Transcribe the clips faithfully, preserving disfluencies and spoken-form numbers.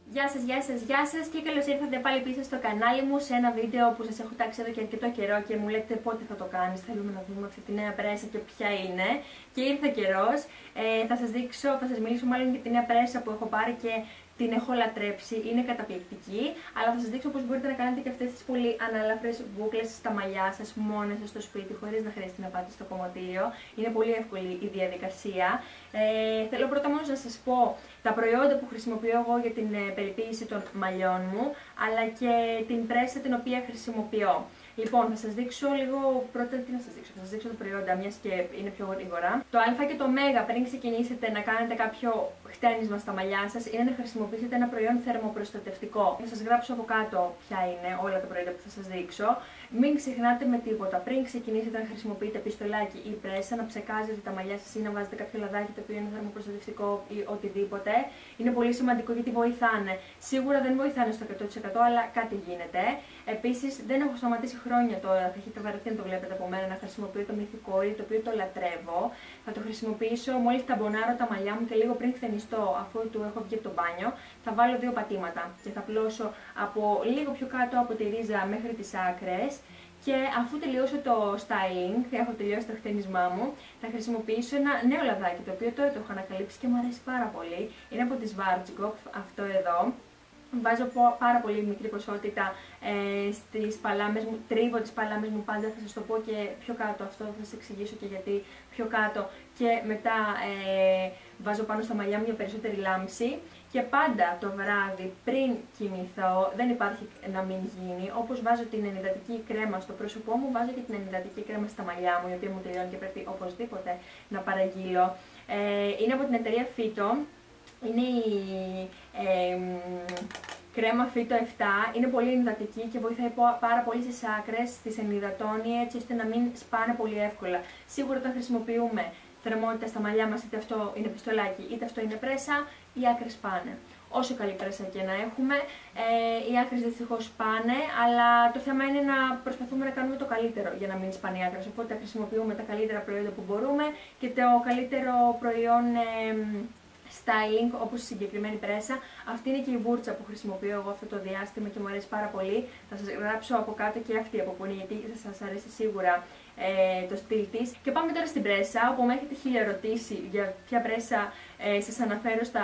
Γεια σας, γεια σας, γεια σας και καλώς ήρθατε πάλι πίσω στο κανάλι μου σε ένα βίντεο που σας έχω τάξει εδώ και αρκετό καιρό και μου λέτε πότε θα το κάνεις, θέλουμε να δούμε αυτή τη νέα πρέσα και ποια είναι. Και ήρθε καιρός, ε, θα σας δείξω, θα σας μιλήσω μάλλον για τη νέα πρέσα που έχω πάρει και την έχω λατρέψει, είναι καταπληκτική, αλλά θα σας δείξω πώς μπορείτε να κάνετε και αυτές τις πολύ ανάλαφρες μπούκλες στα μαλλιά σας μόνες σας στο σπίτι, χωρίς να χρειάζεται να πάτε στο κομματήριο. Είναι πολύ εύκολη η διαδικασία. Ε, θέλω πρώτα μόνο να σας πω τα προϊόντα που χρησιμοποιώ εγώ για την ε, περιποίηση των μαλλιών μου, αλλά και την πρέσα την οποία χρησιμοποιώ. Λοιπόν, θα σας δείξω λίγο πρώτα τι να σας δείξω. Θα σας δείξω τα προϊόντα, μιας και είναι πιο γρήγορα. Το Α και το Μ πριν ξεκινήσετε να κάνετε κάποιο χτένισμα στα μαλλιά σας είναι να χρησιμοποιήσετε ένα προϊόν θερμοπροστατευτικό. Θα σας γράψω από κάτω ποια είναι όλα τα προϊόντα που θα σας δείξω. Μην ξεχνάτε με τίποτα. Πριν ξεκινήσετε να χρησιμοποιείτε πιστολάκι ή πρέσα, να ψεκάζετε τα μαλλιά σας ή να βάζετε κάποιο λαδάκι το οποίο είναι θερμοπροστατευτικό ή οτιδήποτε. Είναι πολύ σημαντικό γιατί βοηθάνε. Σίγουρα δεν βοηθάνε στο εκατό τοις εκατό, αλλά κάτι γίνεται. Επίσης, δεν έχω σταματήσει χρόνια τώρα, θα έχετε βαρεθεί να το βλέπετε από μένα, να χρησιμοποιώ το Mythic, το οποίο το λατρεύω. Θα το χρησιμοποιήσω μόλις τα μπονάρω τα μαλλιά μου και λίγο πριν χτενιστώ, αφού του έχω βγει από το μπάνιο, θα βάλω δύο πατήματα και θα πλώσω από λίγο πιο κάτω από τη ρίζα μέχρι τις άκρες. Και αφού τελειώσω το styling, έχω τελειώσει το χτένισμά μου, θα χρησιμοποιήσω ένα νέο λαδάκι, το οποίο τώρα το έχω ανακαλύψει και μου αρέσει πάρα πολύ. Είναι από τη Schwarzkopf, αυτό εδώ. Βάζω πάρα πολύ μικρή ποσότητα ε, στις παλάμες μου, τρίβω τις παλάμες μου πάντα, θα σας το πω και πιο κάτω αυτό, θα σας εξηγήσω και γιατί πιο κάτω και μετά ε, βάζω πάνω στα μαλλιά μου για περισσότερη λάμψη και πάντα το βράδυ πριν κοιμηθώ, δεν υπάρχει να μην γίνει, όπως βάζω την ενυδατική κρέμα στο πρόσωπό μου, βάζω και την ενυδατική κρέμα στα μαλλιά μου, η οποία μου τελειώνει και πρέπει οπωσδήποτε να παραγγείλω. Ε, είναι από την εταιρεία Phyto. Είναι η ε, κρέμα Phyto επτά, είναι πολύ ενυδατική και βοηθάει πάρα πολύ στις άκρες, τις ενυδατώνει έτσι ώστε να μην σπάνε πολύ εύκολα. Σίγουρα όταν χρησιμοποιούμε θερμότητα στα μαλλιά μας, είτε αυτό είναι πιστολάκι είτε αυτό είναι πρέσα, οι άκρες σπάνε. Όσο καλή πρέσα και να έχουμε, ε, οι άκρες δυστυχώς σπάνε, αλλά το θέμα είναι να προσπαθούμε να κάνουμε το καλύτερο για να μην σπάνε οι άκρες. Οπότε χρησιμοποιούμε τα καλύτερα προϊόντα που μπορούμε και το καλύτερο προϊόν ε, styling, όπως η συγκεκριμένη πρέσα. Αυτή είναι και η βούρτσα που χρησιμοποιώ εγώ αυτό το διάστημα και μου αρέσει πάρα πολύ. Θα σας γράψω από κάτω και αυτή από που είναι, γιατί θα σας αρέσει σίγουρα ε, το στυλ της. Και πάμε τώρα στην πρέσα, όπου με έχετε χίλια ρωτήσει για ποια πρέσα ε, σας αναφέρω στα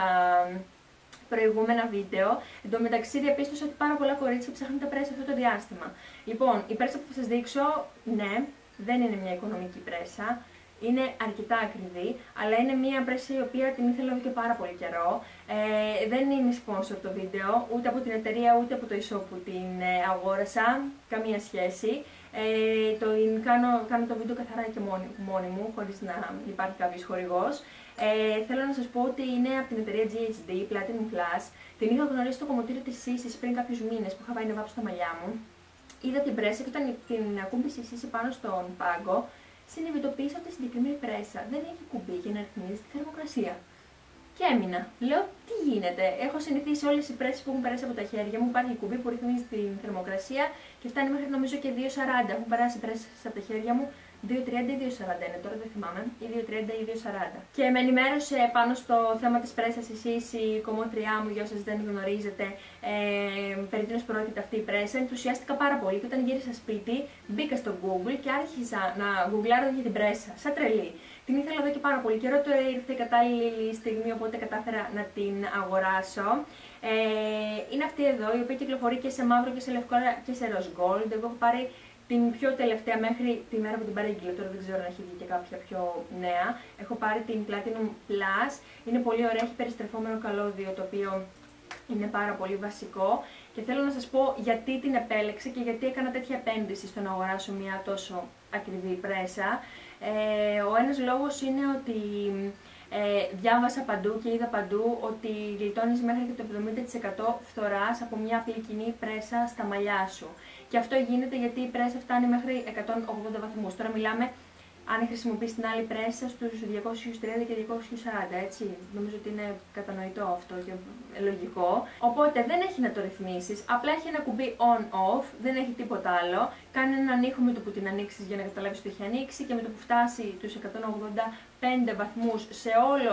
προηγούμενα βίντεο. Εν τω μεταξύ διαπίστωσα ότι πάρα πολλά κορίτσια ψάχνουν τα πρέσα αυτό το διάστημα. Λοιπόν, η πρέσα που θα σας δείξω, ναι, δεν είναι μια οικονομική πρέσα. Είναι αρκετά ακριβή, αλλά είναι μια πρέσα η οποία την ήθελα εδώ και πάρα πολύ καιρό. Ε, δεν είναι sponsor το βίντεο, ούτε από την εταιρεία, ούτε από το e-shop που την ε, αγόρασα, καμία σχέση. Ε, το, κάνω, κάνω το βίντεο καθαρά και μόνη, μόνη μου, χωρίς να υπάρχει κάποιος χορηγός. Ε, θέλω να σας πω ότι είναι από την εταιρεία τζι έιτς ντι, Platinum Plus. Την είχα γνωρίσει στο κομμωτήριο της Σύσης πριν κάποιους μήνες που είχα πάει να βάψω τα μαλλιά μου. Είδα την πρέσα και όταν την ακούμπησε η Σύση πάνω στον πάγκο, συνειδητοποίησα ότι η συγκεκριμένη πρέσα δεν έχει κουμπί για να ρυθμίζει τη θερμοκρασία. Και έμεινα. Λέω, τι γίνεται. Έχω συνηθίσει όλες οι πρέσεις που έχουν περάσει από τα χέρια μου. Υπάρχει κουμπί που ρυθμίζει την θερμοκρασία και φτάνει μέχρι νομίζω και δύο σαράντα. Έχουν περάσει πρέσεις από τα χέρια μου. δύο τριάντα ή δύο σαράντα είναι, τώρα δεν θυμάμαι. Ή δύο τριάντα ή δύο σαράντα. Και με ενημέρωσε πάνω στο θέμα της πρέσας εσείς, η κομμότριά μου, για όσες δεν γνωρίζετε, ε, περί τίνος πρόκειται αυτή η πρέσα. Ενθουσιάστηκα πάρα πολύ και όταν γύρισα σπίτι μπήκα στο Google και άρχισα να γκουγκλάρω για την πρέσα. Σαν τρελή. Την ήθελα εδώ και πάρα πολύ καιρό, τώρα ήρθε η κατάλληλη στιγμή, οπότε κατάφερα να την αγοράσω. Ε, είναι αυτή εδώ, η οποία κυκλοφορεί και σε μαύρο και σε λευκό και σε rose gold. Εγώ έχω πάρει την πιο τελευταία μέχρι τη μέρα που την παρήγγειλα, τώρα δεν ξέρω αν έχει βγει και κάποια πιο νέα. Έχω πάρει την Platinum Plus, είναι πολύ ωραία, έχει περιστρεφόμενο καλώδιο το οποίο είναι πάρα πολύ βασικό. Και θέλω να σας πω γιατί την επέλεξα και γιατί έκανα τέτοια επένδυση στο να αγοράσω μια τόσο ακριβή πρέσα. Ε, ο ένας λόγος είναι ότι ε, διάβασα παντού και είδα παντού ότι γλιτώνεις μέχρι και το εβδομήντα τοις εκατό φθοράς από μια απλή κοινή πρέσα στα μαλλιά σου. Και αυτό γίνεται γιατί η πρέσα φτάνει μέχρι εκατόν ογδόντα βαθμούς. Τώρα μιλάμε αν χρησιμοποιείς την άλλη πρέσα στους διακόσιους τριάντα και διακόσιους σαράντα, έτσι. Νομίζω ότι είναι κατανοητό αυτό και λογικό. Οπότε δεν έχει να το ρυθμίσεις, απλά έχει ένα κουμπί on-off, δεν έχει τίποτα άλλο. Κάνει έναν ήχο με το που την ανοίξεις για να καταλάβεις ότι έχει ανοίξει και με το που φτάσει τους εκατόν ογδόντα πέντε βαθμούς σε όλο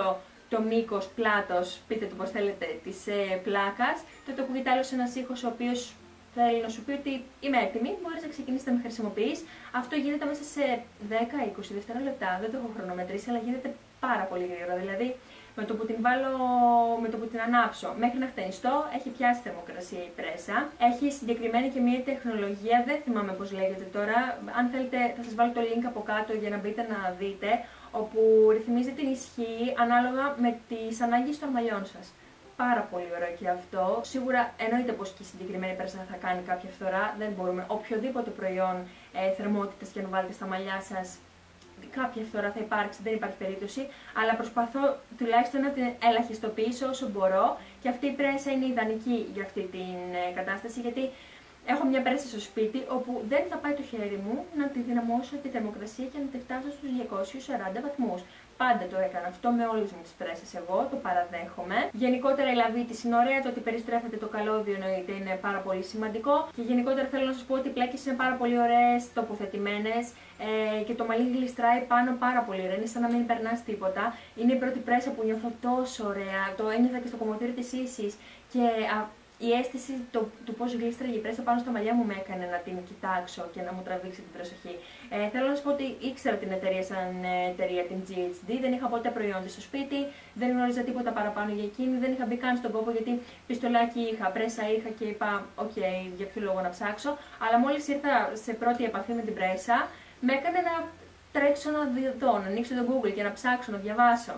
το μήκος, πλάτος, πείτε το πώς θέλετε, της ε, πλάκας. Τότε ακούγεται άλλος ένας ήχος ο οποίος θέλει να σου πει ότι είμαι έτοιμη, μπορείς να ξεκινήσεις να με χρησιμοποιείς. Αυτό γίνεται μέσα σε δέκα με είκοσι δευτερόλεπτα, δεν το έχω χρονομετρήσει, αλλά γίνεται πάρα πολύ γρήγορα. Δηλαδή, με το που την βάλω, με το που την ανάψω μέχρι να χτενιστώ, έχει πιάσει θερμοκρασία η πρέσα. Έχει συγκεκριμένη και μια τεχνολογία, δεν θυμάμαι πώς λέγεται τώρα. Αν θέλετε, θα σας βάλω το link από κάτω για να μπείτε να δείτε, όπου ρυθμίζει την ισχύ ανάλογα με τις ανάγκες των μαλλιών σας. Πάρα πολύ ωραίο και αυτό. Σίγουρα εννοείται πως και η συγκεκριμένη πρέσα θα κάνει κάποια φθορά. Δεν μπορούμε οποιοδήποτε προϊόν ε, θερμότητας και να βάλετε στα μαλλιά σας, κάποια φθορά θα υπάρξει, δεν υπάρχει περίπτωση. Αλλά προσπαθώ τουλάχιστον να την ελαχιστοποιήσω όσο μπορώ. Και αυτή η πρέσα είναι ιδανική για αυτή την ε, κατάσταση, γιατί έχω μια πρέσα στο σπίτι όπου δεν θα πάει το χέρι μου να τη δυναμώσω τη θερμοκρασία και να τη φτάσω στους διακόσιους σαράντα βαθμούς. Πάντα το έκανα αυτό με όλες μου τις πρέσες εγώ, το παραδέχομαι. Γενικότερα η λαβή της είναι ωραία, το ότι περιστρέφεται το καλώδιο εννοείται είναι πάρα πολύ σημαντικό. Και γενικότερα θέλω να σας πω ότι οι πλάκες είναι πάρα πολύ ωραίες, τοποθετημένες ε, και το μαλλί γλιστράει πάνω πάρα πολύ ωραία. Είναι σαν να μην περνάς τίποτα. Είναι η πρώτη πρέσα που νιώθω τόσο ωραία, το ένιωθα και στο κομμωτήρι της Ίσης. Και α, η αίσθηση του, του πώς γλίστραγε η πρέσα πάνω στα μαλλιά μου με έκανε να την κοιτάξω και να μου τραβήξει την προσοχή. Ε, θέλω να σας πω ότι ήξερα την εταιρεία σαν εταιρεία, την τζι έιτς ντι, δεν είχα ποτέ προϊόντα στο σπίτι, δεν γνώριζα τίποτα παραπάνω για εκείνη, δεν είχα μπει καν στον κόπο γιατί πιστολάκι είχα, πρέσα είχα και είπα, οκ, okay, για ποιο λόγο να ψάξω. Αλλά μόλις ήρθα σε πρώτη επαφή με την πρέσα, με έκανε να τρέξω να δω, να ανοίξω το Google και να ψάξω, να διαβάσω.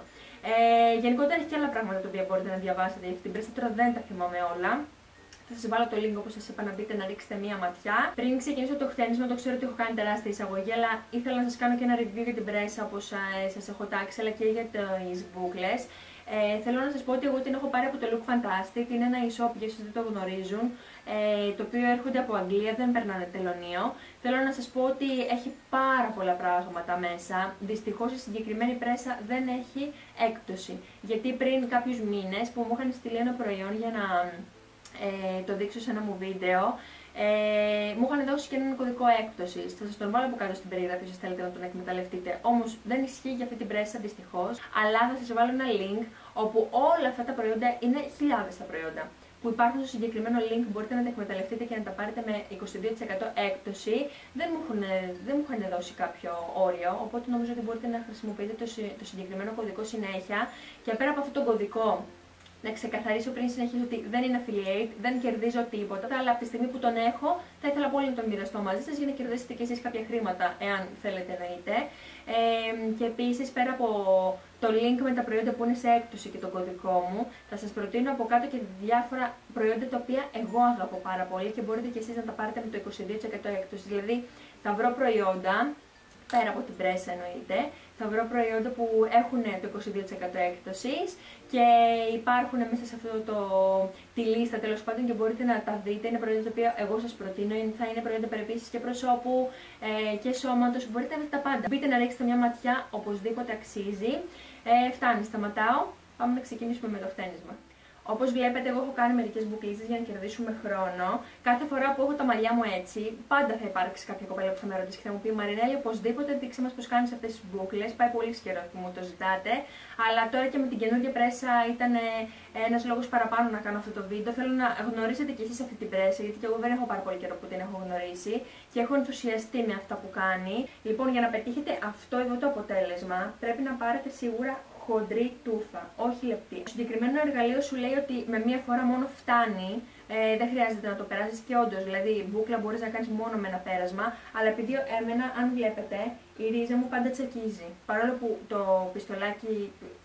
Ε, γενικότερα έχει και άλλα πράγματα τα οποία μπορείτε να διαβάσετε για αυτή την πρέσα, τώρα δεν τα θυμάμαι όλα. Θα σας βάλω το link όπως σας είπα να μπείτε να ρίξετε μία ματιά. Πριν ξεκινήσω το χτένισμα, το ξέρω ότι έχω κάνει τεράστια εισαγωγή, αλλά ήθελα να σας κάνω και ένα review για την πρέσα όπως ε, σας έχω τάξει, αλλά και για τις μπούκλες. Ε, θέλω να σας πω ότι εγώ την έχω πάρει από το Look Fantastic, είναι ένα e-shop για όσους δεν το γνωρίζουν, ε, το οποίο έρχονται από Αγγλία, δεν περνάνε τελωνείο. Θέλω να σας πω ότι έχει πάρα πολλά πράγματα μέσα. Δυστυχώς η συγκεκριμένη πρέσα δεν έχει έκπτωση, γιατί πριν κάποιους μήνες που μου είχαν στείλει ένα προϊόν για να ε, το δείξω σε ένα μου βίντεο, Ε, μου είχαν δώσει και έναν κωδικό έκπτωσης. Θα σας τον βάλω από κάτω στην περιγραφή, σας θέλετε να τον εκμεταλλευτείτε. Όμως δεν ισχύει για αυτή την πρέσα δυστυχώς. Αλλά θα σας βάλω ένα link όπου όλα αυτά τα προϊόντα είναι χιλιάδες τα προϊόντα που υπάρχουν στο συγκεκριμένο link. Μπορείτε να τα εκμεταλλευτείτε και να τα πάρετε με είκοσι δύο τοις εκατό έκπτωση. Δεν μου έχουν, δεν μου είχαν δώσει κάποιο όριο, οπότε νομίζω ότι μπορείτε να χρησιμοποιείτε το, το συγκεκριμένο κωδικό συνέχεια. Και πέρα από αυτόν τον κωδικό, να ξεκαθαρίσω πριν συνεχίσω ότι δεν είναι affiliate, δεν κερδίζω τίποτα, αλλά από τη στιγμή που τον έχω θα ήθελα πολύ να τον μοιραστώ μαζί σας για να κερδίσετε και εσείς κάποια χρήματα, εάν θέλετε εννοείται. Ε, και επίσης πέρα από το link με τα προϊόντα που είναι σε έκπτωση και τον κωδικό μου, θα σας προτείνω από κάτω και διάφορα προϊόντα τα οποία εγώ αγαπώ πάρα πολύ και μπορείτε και εσείς να τα πάρετε με το είκοσι δύο τοις εκατό έκπτωση. Δηλαδή θα βρω προϊόντα, πέρα από την πρέσα εννοείται, θα βρω προϊόντα που έχουν το είκοσι δύο τοις εκατό έκπτωσης και υπάρχουν μέσα σε αυτό το, τη λίστα τέλος πάντων και μπορείτε να τα δείτε. Είναι προϊόντα τα οποία εγώ σας προτείνω, θα είναι προϊόντα περιποίησης και προσώπου ε, και σώματος, μπορείτε να δείτε τα πάντα. Μπείτε να ρίξετε μια ματιά, οπωσδήποτε αξίζει. Ε, φτάνει, σταματάω, πάμε να ξεκινήσουμε με το χτένισμα. Όπως βλέπετε, εγώ έχω κάνει μερικές μπουκλίτσες για να κερδίσουμε χρόνο. Κάθε φορά που έχω τα μαλλιά μου έτσι, πάντα θα υπάρξει κάποια κοπέλα που θα με ρωτήσει και θα μου πει Μαρινέλη, οπωσδήποτε δείξε μας πώς κάνεις αυτές τις μπουκλες. Πάει πολύ καιρό που μου το ζητάτε. Αλλά τώρα και με την καινούργια πρέσα ήταν ένας λόγος παραπάνω να κάνω αυτό το βίντεο. Θέλω να γνωρίσετε κι εσείς αυτή την πρέσα, γιατί και εγώ δεν έχω πάρα πολύ καιρό που την έχω γνωρίσει και έχω ενθουσιαστεί με αυτά που κάνει. Λοιπόν, για να πετύχετε αυτό εδώ το αποτέλεσμα, πρέπει να πάρετε σίγουρα χοντρή τούφα, όχι λεπτή. Το συγκεκριμένο εργαλείο σου λέει ότι με μία φορά μόνο φτάνει, ε, δεν χρειάζεται να το περάσεις και όντως, δηλαδή μπούκλα μπορείς να κάνεις μόνο με ένα πέρασμα, αλλά επειδή εμένα, αν βλέπετε, η ρίζα μου πάντα τσακίζει. Παρόλο που το πιστολάκι,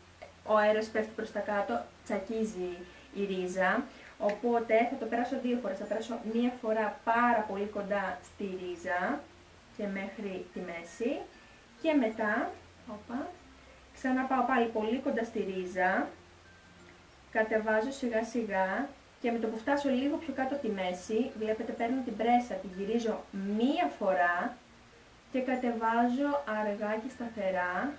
ο αέρας πέφτει προς τα κάτω, τσακίζει η ρίζα, οπότε θα το περάσω δύο φορές. Θα περάσω μία φορά πάρα πολύ κοντά στη ρίζα και μέχρι τη μέση και μετά, όπα, ξαναπάω πάλι πολύ κοντά στη ρίζα, κατεβάζω σιγά σιγά και με το που φτάσω λίγο πιο κάτω από τη μέση, βλέπετε παίρνω την πρέσα, την γυρίζω μία φορά και κατεβάζω αργά και σταθερά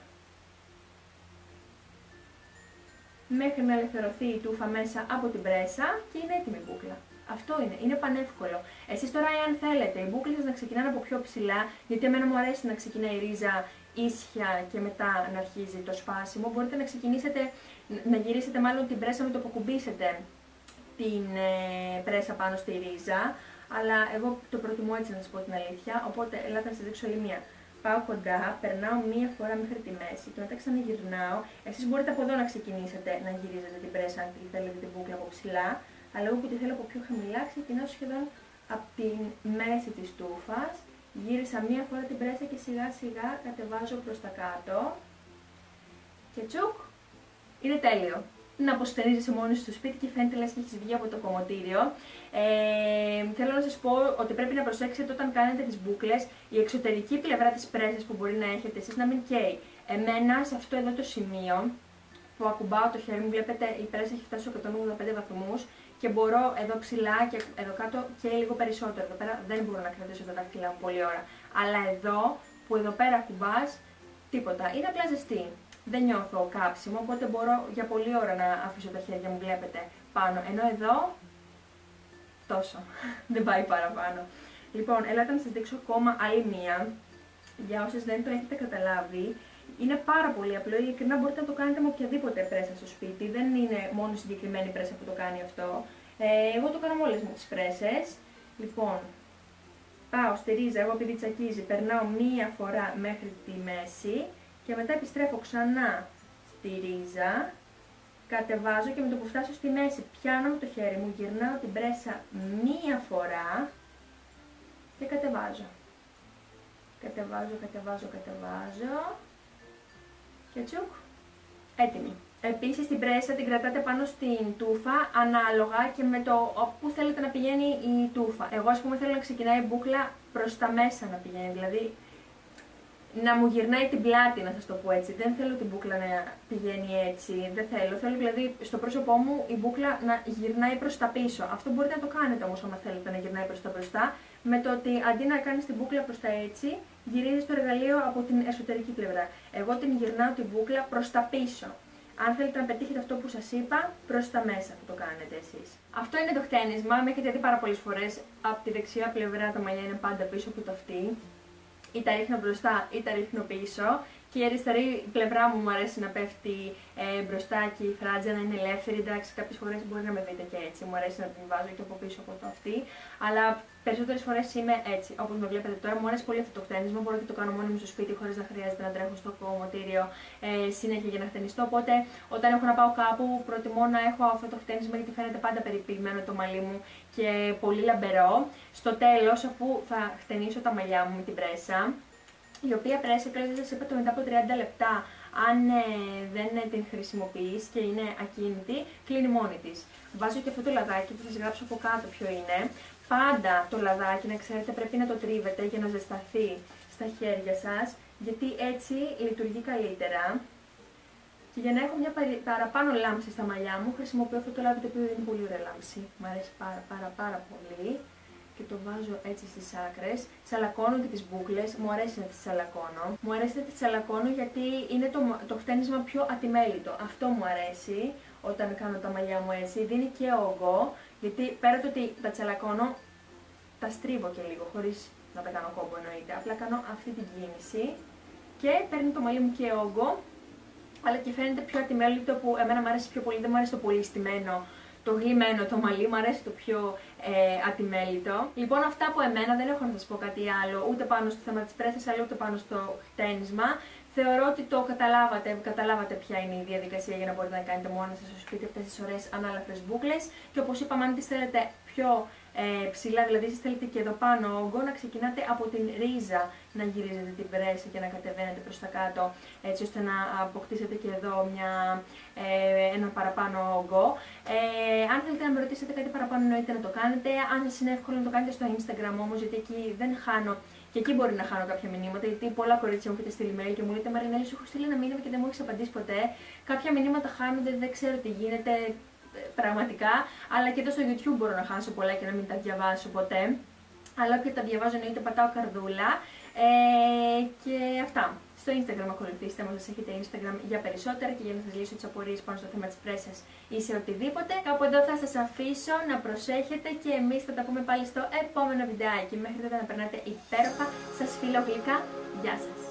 μέχρι να ελευθερωθεί η τούφα μέσα από την πρέσα και είναι έτοιμη η μπούκλα. Αυτό είναι, είναι πανεύκολο. Εσείς τώρα, εάν θέλετε, οι μπούκλες σας να ξεκινάνε από πιο ψηλά, γιατί εμένα μου αρέσει να ξεκινάει η ρίζα ίσια και μετά να αρχίζει το σπάσιμο, μπορείτε να ξεκινήσετε να γυρίσετε μάλλον την πρέσα με το που κουμπίσετε την ε, πρέσα πάνω στη ρίζα, αλλά εγώ το προτιμώ έτσι να σας πω την αλήθεια, οπότε ελάτε να σας δείξω άλλη μία. Πάω κοντά, περνάω μία φορά μέχρι τη μέση και μετά ξαναγυρνάω. Εσείς μπορείτε από εδώ να ξεκινήσετε να γυρίζετε την πρέσα αν θέλετε την μπούκλα από ψηλά, αλλά εγώ που τη θέλω από πιο χαμηλά ξεκινάω σχεδόν από τη μέση της τούφας. Γύρισα μία φορά την πρέσα και σιγά σιγά κατεβάζω προς τα κάτω και τσουκ, είναι τέλειο. Να αποστενίζεσαι μόνη στο σπίτι και φαίνεται λες και έχεις βγει από το κομμωτήριο. Ε, θέλω να σας πω ότι πρέπει να προσέξετε όταν κάνετε τις μπούκλες η εξωτερική πλευρά της πρέσας που μπορεί να έχετε εσείς να μην καίει. Εμένα σε αυτό εδώ το σημείο που ακουμπάω το χέρι μου, βλέπετε η πρέσα έχει φτάσει στους εκατόν ογδόντα πέντε βαθμούς και μπορώ εδώ ψηλά και εδώ κάτω και λίγο περισσότερο. Εδώ πέρα δεν μπορώ να κρατήσω τα δάχτυλα μου πολλή ώρα. Αλλά εδώ που εδώ πέρα ακουμπάς, τίποτα. Είναι απλά ζεστή. Δεν νιώθω κάψιμο, οπότε μπορώ για πολλή ώρα να αφήσω τα χέρια μου, βλέπετε, πάνω. Ενώ εδώ, τόσο. Δεν πάει παραπάνω. Λοιπόν, ελάτε να σας δείξω ακόμα άλλη μία. Για όσες δεν το έχετε καταλάβει, είναι πάρα πολύ απλό. Ειλικρινά μπορείτε να το κάνετε με οποιαδήποτε πρέσα στο σπίτι. Δεν είναι μόνο η συγκεκριμένη πρέσα που το κάνει αυτό. Ε, εγώ το κάνω με όλες μου τις πρέσες. Λοιπόν, πάω στη ρίζα, εγώ επειδή τσακίζει, περνάω μία φορά μέχρι τη μέση. Και μετά επιστρέφω ξανά στη ρίζα, κατεβάζω και με το που φτάσω στη μέση πιάνω με το χέρι μου, γυρνάω την πρέσα μία φορά και κατεβάζω. Κατεβάζω, κατεβάζω, κατεβάζω και τσουκ, έτοιμη. Επίσης την πρέσα την κρατάτε πάνω στην τούφα ανάλογα και με το όπου θέλετε να πηγαίνει η τούφα. Εγώ ας πούμε θέλω να ξεκινάει η μπούκλα προς τα μέσα να πηγαίνει, δηλαδή να μου γυρνάει την πλάτη, να σας το πω έτσι. Δεν θέλω την μπούκλα να πηγαίνει έτσι. Δεν θέλω. Θέλω δηλαδή στο πρόσωπό μου η μπούκλα να γυρνάει προς τα πίσω. Αυτό μπορείτε να το κάνετε όμως άμα θέλετε να γυρνάει προς τα μπροστά. Με το ότι αντί να κάνεις την μπούκλα προς τα έτσι, γυρίζεις το εργαλείο από την εσωτερική πλευρά. Εγώ την γυρνάω την μπούκλα προς τα πίσω. Αν θέλετε να πετύχετε αυτό που σας είπα, προς τα μέσα που το κάνετε εσείς. Αυτό είναι το χτένισμα. Με έχετε δει πάρα πολλές φορές. Από τη δεξιά πλευρά τα μαλλιά είναι πάντα πίσω από το αυτί. Ή τα ρίχνω μπροστά ή τα ρίχνω πίσω. Και η αριστερή πλευρά μου μου αρέσει να πέφτει ε, μπροστά και η φράτζα να είναι ελεύθερη. Εντάξει, κάποιες φορές μπορεί να με δείτε και έτσι. Μου αρέσει να την βάζω και από πίσω από το αυτί. Αλλά περισσότερες φορές είμαι έτσι. Όπως με βλέπετε τώρα, μου αρέσει πολύ αυτό το χτένισμα. Μπορώ και το κάνω μόνη μου στο σπίτι χωρίς να χρειάζεται να τρέχω στο κομμωτήριο ε, συνέχεια για να χτενιστώ. Οπότε, όταν έχω να πάω κάπου, προτιμώ να έχω αυτό το χτένισμα γιατί φαίνεται πάντα περιποιημένο το μαλλί μου και πολύ λαμπερό. Στο τέλος, αφού θα χτενίσω τα μαλλιά μου με την πρέσα, η οποία πρέσα, κλαίω σας είπα, το μετά από τριάντα λεπτά, αν ε, δεν την χρησιμοποιείς και είναι ακίνητη, κλείνει μόνη της. Βάζω και αυτό το λαδάκι που θα σας γράψω από κάτω ποιο είναι. Πάντα το λαδάκι, να ξέρετε, πρέπει να το τρίβετε για να ζεσταθεί στα χέρια σας, γιατί έτσι λειτουργεί καλύτερα. Και για να έχω μια παραπάνω λάμψη στα μαλλιά μου, χρησιμοποιώ αυτό το λάδι το οποίο είναι πολύ ωραία λάμψη. Μου αρέσει πάρα πάρα πάρα πολύ. Και το βάζω έτσι στις άκρες. Τσαλακώνω και τις μπούκλες, μου αρέσει να τις τσαλακώνω. Μου αρέσει να τις τσαλακώνω γιατί είναι το, το χτένισμα πιο ατιμέλιτο. Αυτό μου αρέσει όταν κάνω τα μαλλιά μου έτσι. Δίνει και όγκο, γιατί πέρα το ότι τα τσαλακώνω, τα στρίβω και λίγο, χωρίς να τα κάνω κόμπο εννοείται. Απλά κάνω αυτή την κίνηση και παίρνει το μαλλί μου και όγκο, αλλά και φαίνεται πιο ατιμέλιτο που εμένα μου αρέσει πιο πολύ. Δεν μου αρέσει το πολύ στημένο, το γλυμμένο το μαλλί, μου αρέσει το πιο ε, ατιμέλιτο. Λοιπόν, αυτά από εμένα, δεν έχω να σας πω κάτι άλλο, ούτε πάνω στο θέμα της πρέσας, αλλά ούτε πάνω στο χτένισμα. Θεωρώ ότι το καταλάβατε, καταλάβατε ποια είναι η διαδικασία για να μπορείτε να κάνετε μόνα σας στο σπίτι αυτές τις ωραίες ανάλαφρες μπούκλες. Και όπως είπαμε, αν τις θέλετε πιο ε, ψηλά, δηλαδή εσείς θέλετε και εδώ πάνω όγκο, να ξεκινάτε από την ρίζα να γυρίζετε την πρέσα και να κατεβαίνετε προς τα κάτω, έτσι ώστε να αποκτήσετε και εδώ μια, ε, ένα παραπάνω όγκο. Ε, αν θέλετε να με ρωτήσετε κάτι παραπάνω, εννοείται να το κάνετε. Αν σας είναι εύκολο να το κάνετε στο Instagram όμως, γιατί εκεί δεν χάνω. Και εκεί μπορεί να χάνω κάποια μηνύματα, γιατί πολλά κορίτσια μου έχετε στείλει mail και μου λέτε Μαρινέλη, σου έχω στείλει ένα μήνυμα και δεν μου έχεις απαντήσει ποτέ. Κάποια μηνύματα χάνονται, δεν ξέρω τι γίνεται πραγματικά. Αλλά και εδώ στο YouTube μπορώ να χάσω πολλά και να μην τα διαβάσω ποτέ. Αλλά όποια τα διαβάζω εννοείται πατάω καρδούλα. Ε, και αυτά. Στο Instagram ακολουθήστε μας, έχετε Instagram για περισσότερα και για να σας λύσω τις απορίες πάνω στο θέμα της πρέσας ή σε οτιδήποτε. Κάπου εδώ θα σας αφήσω να προσέχετε και εμείς θα τα πούμε πάλι στο επόμενο βιντεάκι. Μέχρι τότε να περνάτε υπέροχα. Σας φιλώ γλυκά. Γεια σας.